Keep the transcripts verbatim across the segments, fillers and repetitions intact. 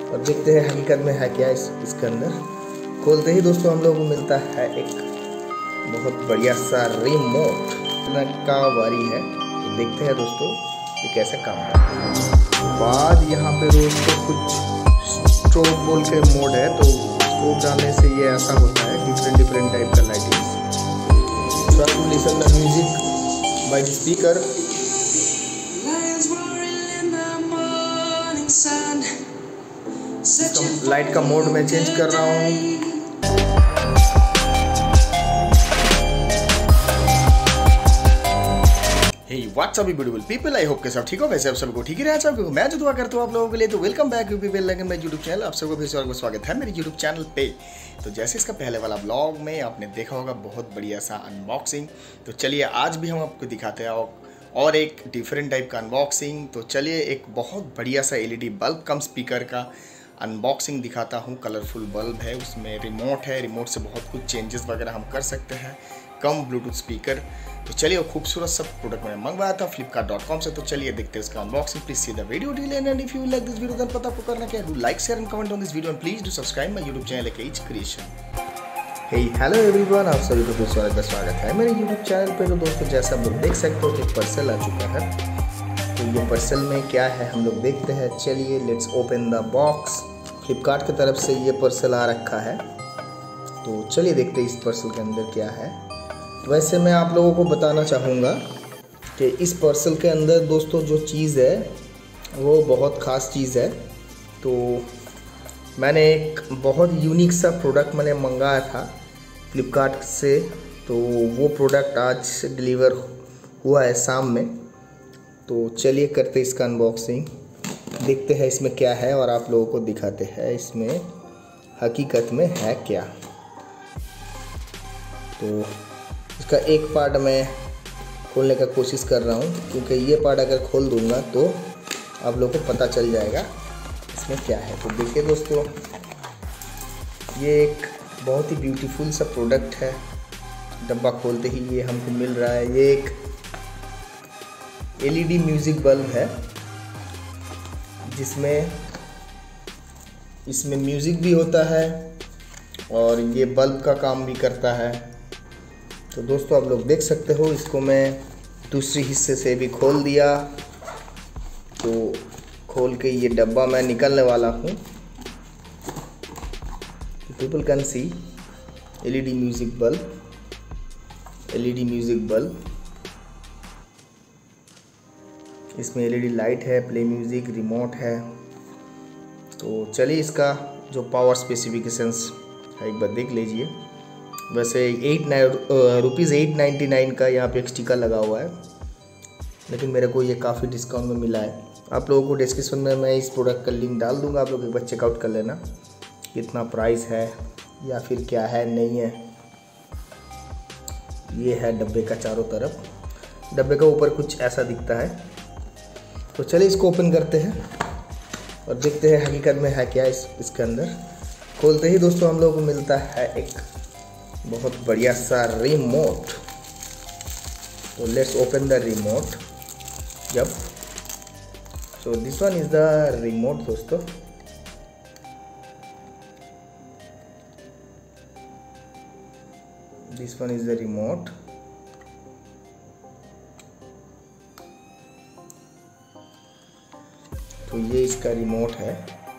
और देखते हैं हकीकत में है क्या इस इसके अंदर। खोलते ही दोस्तों हम लोगों को मिलता है एक बहुत बढ़िया सा रिमोट का वारी है। तो देखते हैं दोस्तों ये कैसे काम करता है। बाद यहाँ पे दोस्तों कुछ स्ट्रोब बोल के मोड है, तो स्ट्रोब डालने से ये ऐसा होता है डिफरेंट डिफरेंट टाइप का lightings. Try to listen the music by the speaker. इसका लाइट का मोड मैं चेंज कर रहा हूँ। Hey, what's up beautiful people? I hope के सब ठीक हो। वैसे आप सबको ठीक ही रहा है। मैं जो दुआ करता हूँ आप लोगों के लिए। तो welcome back you people like my YouTube channel. आप सबको फिर से स्वागत है मेरे यूट्यूब चैनल पे। तो जैसे इसका पहले वाला ब्लॉग में आपने देखा होगा बहुत बढ़िया सा अनबॉक्सिंग। तो चलिए आज भी हम आपको दिखाते हैं और एक डिफरेंट टाइप का अनबॉक्सिंग। तो चलिए एक बहुत बढ़िया सा एलईडी बल्ब कम स्पीकर का अनबॉक्सिंग दिखाता हूँ। कलरफुल बल्ब है, उसमें रिमोट है, रिमोट से बहुत कुछ चेंजेस वगैरह हम कर सकते हैं। Cum Bluetooth speaker. तो चलिए वो खूबसूरत सब प्रोडक्ट मैंने मंगवाया था फ्लिपकार्ट डॉट कॉम से। तो चलिए देखते हैं उसका unboxing. Please see the video till end if you like this video then पता आपको करना क्या है, do like share and comment on this video and please do subscribe my YouTube channel H Creation. Hey hello everyone, आप सभी को फिर स्वागत का स्वागत है मेरे यूट्यूब चैनल पे। तो दोस्तों जैसा आप लोग देख सकते हो एक पार्सल आ चुका है। तो ये पार्सल में क्या है हम लोग देखते हैं। चलिए let's open the box. Flipkart की तरफ से ये पार्सल आ रखा है। तो चलिए देखते हैं इस पार्सल के अंदर क्या है। वैसे मैं आप लोगों को बताना चाहूँगा कि इस पार्सल के अंदर दोस्तों जो चीज़ है वो बहुत ख़ास चीज़ है। तो मैंने एक बहुत यूनिक सा प्रोडक्ट मैंने मंगाया था फ्लिपकार्ट से। तो वो प्रोडक्ट आज डिलीवर हुआ है शाम में। तो चलिए करते इसका अनबॉक्सिंग, देखते हैं इसमें क्या है और आप लोगों को दिखाते हैं इसमें हकीकत में है क्या। तो इसका एक पार्ट मैं खोलने का कोशिश कर रहा हूँ, क्योंकि ये पार्ट अगर खोल दूँगा तो आप लोगों को पता चल जाएगा इसमें क्या है। तो देखिए दोस्तों ये एक बहुत ही ब्यूटीफुल सा प्रोडक्ट है। डब्बा खोलते ही ये हमको मिल रहा है। ये एक एलईडी म्यूज़िक बल्ब है जिसमें इसमें म्यूज़िक भी होता है और ये बल्ब का काम भी करता है। तो दोस्तों आप लोग देख सकते हो, इसको मैं दूसरी हिस्से से भी खोल दिया। तो खोल के ये डब्बा मैं निकलने वाला हूँ। People can see LED music bulb, LED music bulb. इसमें एलईडी लाइट है, प्ले म्यूज़िक, रिमोट है। तो चलिए इसका जो पावर स्पेसिफिकेशंस है एक बार देख लीजिए। वैसे eight rupees eight ninety nine का यहाँ पे एक स्टिकर लगा हुआ है, लेकिन मेरे को ये काफ़ी डिस्काउंट में मिला है। आप लोगों को डिस्क्रिप्शन में मैं इस प्रोडक्ट का लिंक डाल दूँगा, आप लोग एक बार चेकआउट कर लेना कितना प्राइस है या फिर क्या है नहीं है। ये है डब्बे का चारों तरफ। डब्बे का ऊपर कुछ ऐसा दिखता है। तो चलिए इसको ओपन करते हैं और देखते हैं हकीकत में है क्या इस इसके अंदर। खोलते ही दोस्तों हम लोगों को मिलता है एक बहुत बढ़िया सा रिमोट। तो लेट्स ओपन द रिमोट। जब so this one is the remote दोस्तों। This one is the remote. तो ये इसका रिमोट है।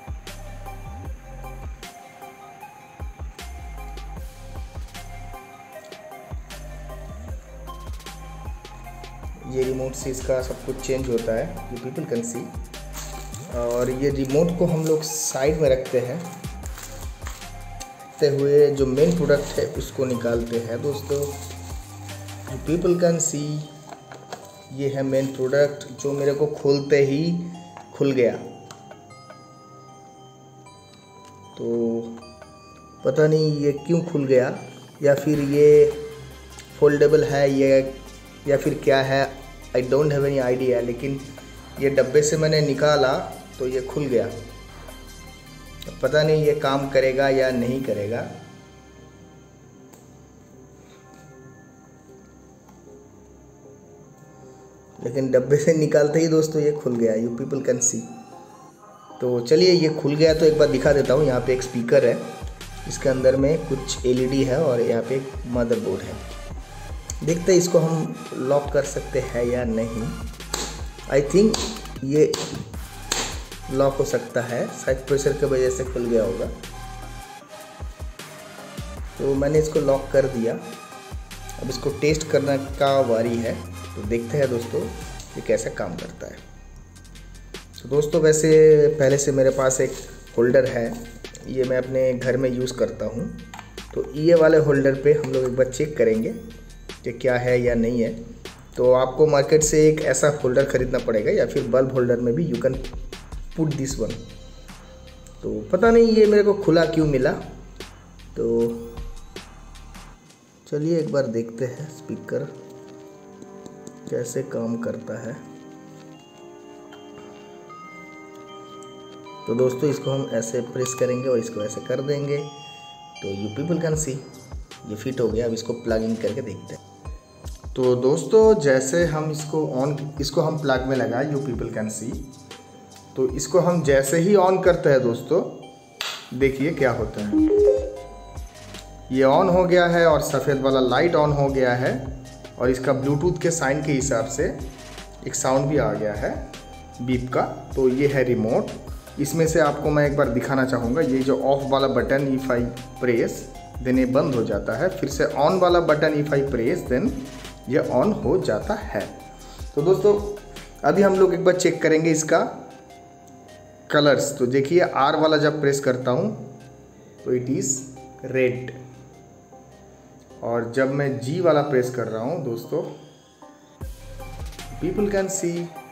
ये रिमोट से इसका सब कुछ चेंज होता है, ये पीपल कैन सी। और ये रिमोट को हम लोग साइड में रखते हैं, रखते हुए जो मेन प्रोडक्ट है उसको निकालते हैं दोस्तों। पीपल कैन सी ये है मेन प्रोडक्ट जो मेरे को खोलते ही खुल गया। तो पता नहीं ये क्यों खुल गया, या फिर ये फोल्डेबल है ये या फिर क्या है, I don't have any idea. लेकिन ये डब्बे से मैंने निकाला तो ये खुल गया। पता नहीं ये काम करेगा या नहीं करेगा। लेकिन डब्बे से निकालते ही दोस्तों ये खुल गया। You people can see. तो चलिए ये खुल गया तो एक बार दिखा देता हूँ। यहाँ पे एक स्पीकर है, इसके अंदर में कुछ एलईडी है और यहाँ पे एक मदरबोर्ड है। देखते हैं इसको हम लॉक कर सकते हैं या नहीं। आई थिंक ये लॉक हो सकता है, शायद प्रेशर की वजह से खुल गया होगा। तो मैंने इसको लॉक कर दिया। अब इसको टेस्ट करने का बारी है, तो देखते हैं दोस्तों ये कैसे काम करता है। तो दोस्तों वैसे पहले से मेरे पास एक होल्डर है, ये मैं अपने घर में यूज़ करता हूँ। तो ये वाले होल्डर पे हम लोग एक बार चेक करेंगे कि क्या है या नहीं है। तो आपको मार्केट से एक ऐसा होल्डर ख़रीदना पड़ेगा या फिर बल्ब होल्डर में भी you can put this one. तो पता नहीं ये मेरे को खुला क्यों मिला। तो चलिए एक बार देखते हैं स्पीकर कैसे काम करता है। तो दोस्तों इसको हम ऐसे प्रेस करेंगे और इसको ऐसे कर देंगे तो यू पीपल कैन सी ये फिट हो गया। अब इसको प्लग इन करके देखते हैं। तो दोस्तों जैसे हम इसको ऑन इसको हम प्लग में लगाए, यू पीपल कैन सी। तो इसको हम जैसे ही ऑन करते हैं दोस्तों, देखिए क्या होता है। ये ऑन हो गया है और सफ़ेद वाला लाइट ऑन हो गया है और इसका ब्लूटूथ के साइन के हिसाब से एक साउंड भी आ गया है बीप का। तो ये है रिमोट। इसमें से आपको मैं एक बार दिखाना चाहूँगा। ये जो ऑफ वाला button if I press then ये बंद हो जाता है, फिर से ऑन वाला button if I press then ये ऑन हो जाता है। तो दोस्तों अभी हम लोग एक बार चेक करेंगे इसका कलर्स। तो देखिए आर वाला जब प्रेस करता हूँ तो इट इज़ रेड, और जब मैं जी वाला प्रेस कर रहा हूँ दोस्तों, people can see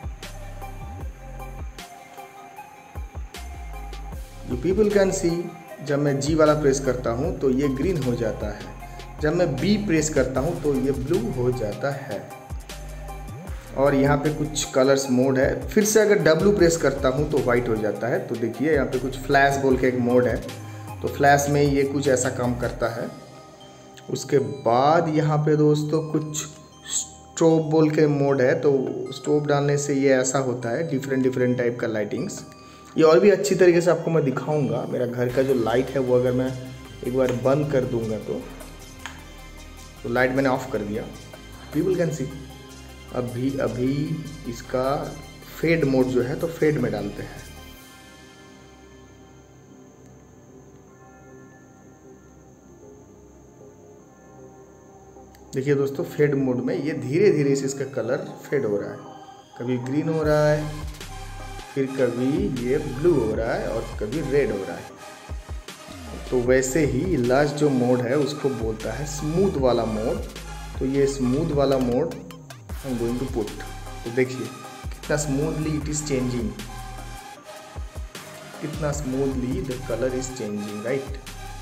you people can see जब मैं जी वाला प्रेस करता हूँ तो ये ग्रीन हो जाता है। जब मैं बी प्रेस करता हूँ तो ये ब्लू हो जाता है। और यहाँ पे कुछ कलर्स मोड है। फिर से अगर डब्लू प्रेस करता हूँ तो वाइट हो जाता है। तो देखिए यहाँ पे कुछ फ्लैश बोल के एक मोड है, तो फ्लैश में ये कुछ ऐसा काम करता है। उसके बाद यहाँ पे दोस्तों कुछ स्ट्रोब बोल के मोड है, तो स्ट्रोब डालने से ये ऐसा होता है, डिफरेंट डिफरेंट टाइप का लाइटिंग्स। ये और भी अच्छी तरीके से आपको मैं दिखाऊंगा। मेरा घर का जो लाइट है वो अगर मैं एक बार बंद कर दूंगा तो तो लाइट मैंने ऑफ कर दिया, पीपल कैन सी। अभी अभी इसका फेड मोड जो है तो फेड में डालते हैं। देखिए दोस्तों फेड मोड में ये धीरे धीरे से इसका कलर फेड हो रहा है। कभी ग्रीन हो रहा है, फिर कभी ये ब्लू हो रहा है और कभी रेड हो रहा है। तो वैसे ही लास्ट जो मोड है उसको बोलता है स्मूथ वाला मोड। तो ये स्मूथ वाला mode I am going to put. तो देखिए कितना स्मूथली इट इज़ चेंजिंग, कितना smoothly the colour is changing, right.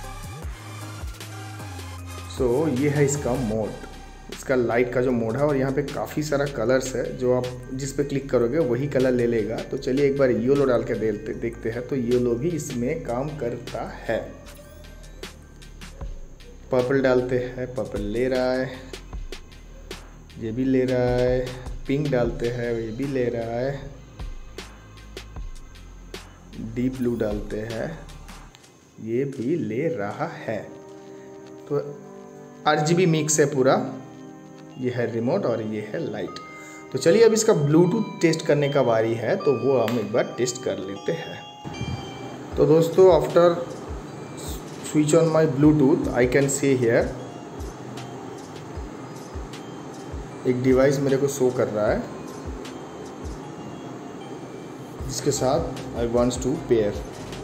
So ये है इसका मोड, इसका लाइट का जो मोड है। और यहाँ पे काफ़ी सारा कलर्स है, जो आप जिस पे क्लिक करोगे वही कलर ले लेगा। तो चलिए एक बार येलो डाल के देखते देखते हैं। तो येलो भी इसमें काम करता है। पर्पल डालते हैं, पर्पल ले रहा है, ये भी ले रहा है। पिंक डालते हैं, ये भी ले रहा है। डीप ब्लू डालते हैं, ये भी ले रहा है। तो आरजीबी मिक्स है पूरा। ये है रिमोट और ये है लाइट। तो चलिए अब इसका ब्लूटूथ टेस्ट करने का बारी है, तो वो हम एक बार टेस्ट कर लेते हैं। तो दोस्तों after switch on my Bluetooth I can see here एक डिवाइस मेरे को शो कर रहा है जिसके साथ आई वांट्स टू पेयर।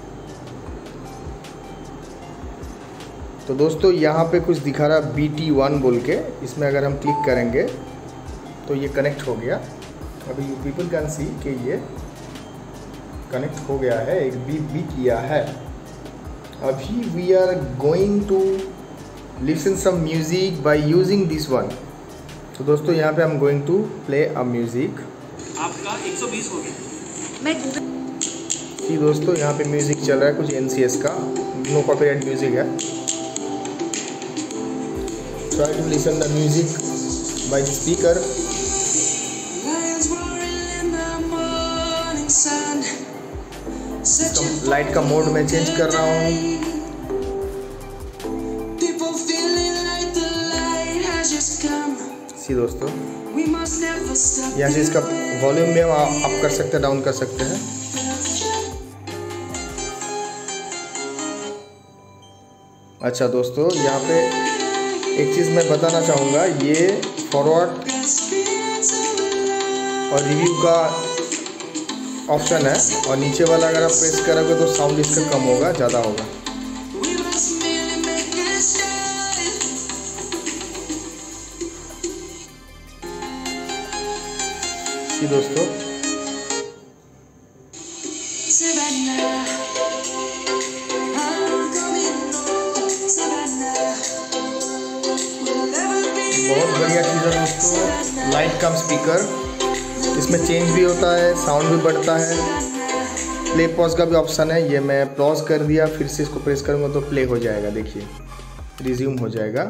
तो दोस्तों यहाँ पे कुछ दिखा रहा बी टी वन बोल के, इसमें अगर हम क्लिक करेंगे तो ये कनेक्ट हो गया। अभी यू पीपल कैन सी कि ये कनेक्ट हो गया है, एक बीप भी किया है। अभी we are going to listen some music by using this one. तो दोस्तों यहाँ पे हम going to play a music. आपका एक सौ बीस हो गया। मैं जी दोस्तों यहाँ पे म्यूजिक चल रहा है कुछ एन सी एस का, नो कॉपीराइट म्यूजिक है। Try to listen the music by the speaker. Lions roaring in the morning sun, इसका लाइट का मोड मैं चेंज कर रहा हूँ। सी दोस्तों, यहाँ से इसका वॉल्यूम में अप कर सकते हैं, डाउन कर सकते हैं। अच्छा दोस्तों, यहाँ पे एक चीज़ मैं बताना चाहूँगा, ये फॉरवर्ड और रिव्यू का ऑप्शन है, और नीचे वाला अगर आप प्रेस करोगे तो साउंड इसका कम होगा, ज़्यादा होगा। जी दोस्तों, बहुत बढ़िया चीज़ है दोस्तों, लाइट कम स्पीकर। इसमें चेंज भी होता है, साउंड भी बढ़ता है, प्ले पॉज का भी ऑप्शन है। ये मैं पॉज कर दिया, फिर से इसको प्रेस करूँगा तो प्ले हो जाएगा, देखिए रिज्यूम हो जाएगा।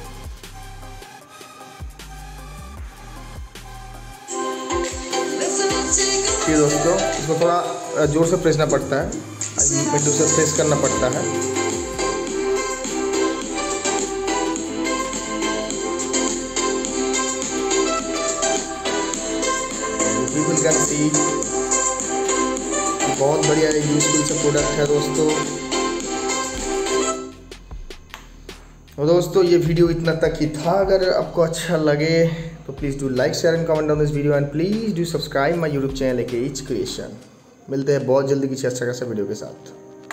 ये दोस्तों, इसको थोड़ा जोर से प्रेसना पड़ता है, मिनटों से प्रेस करना पड़ता है। पीपल कैन सी, बहुत बढ़िया यूजफुल से प्रोडक्ट है दोस्तों। और दोस्तों, ये वीडियो इतना तक ही था। अगर आपको अच्छा लगे तो please do like share and comment on this video, and please do subscribe my YouTube channel के एच क्रिएशन। मिलते हैं बहुत जल्दी किसी अच्छा खासा वीडियो के साथ।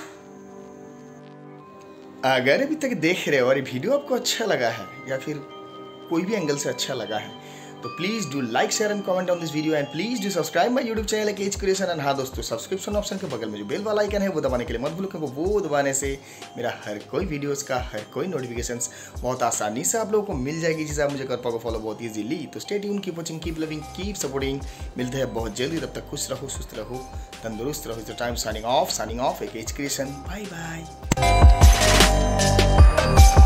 अगर अभी तक देख रहे हो और ये वीडियो आपको अच्छा लगा है या फिर कोई भी एंगल से अच्छा लगा है, तो please do like share and comment on this video, and please do subscribe my YouTube channel के एच क्रिएशन। एंड हाँ दोस्तों, सब्सक्रिप्शन ऑप्शन के बगल में जो बेल वाला आइकन है वो दबाने के लिए मत भूलो, क्योंकि वो दबाने से मेरा हर कोई वीडियोस का हर कोई नोटिफिकेशंस बहुत आसानी से आप लोगों को मिल जाएगी, जिसे आप मुझे कर पाओगे फॉलो बहुत ईजीली। तो stay tune, keep watching, keep loving, keep supporting. मिलते हैं बहुत जल्दी, तब तक खुश रहो, सुस्त रहो, तंदुरुस्त रहो। Time signing off signing off एक एच क्रिएशन। Bye bye.